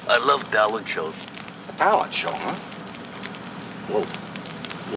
I love talent shows. A talent show, huh? Whoa.